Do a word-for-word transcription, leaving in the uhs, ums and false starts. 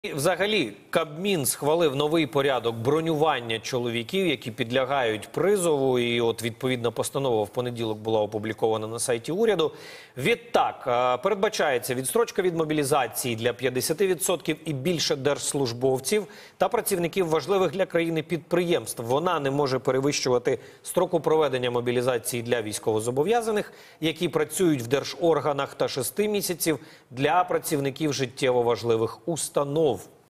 І взагалі, Кабмін схвалив новий порядок бронювання чоловіків, які підлягають призову. І от відповідна постанова в понеділок була опублікована на сайті уряду. Відтак, передбачається відстрочка від мобілізації для п'ятдесят відсотків і більше держслужбовців та працівників важливих для країни підприємств. Вона не може перевищувати строку проведення мобілізації для військовозобов'язаних, які працюють в держорганах, та шести місяців для працівників життєво важливих установ.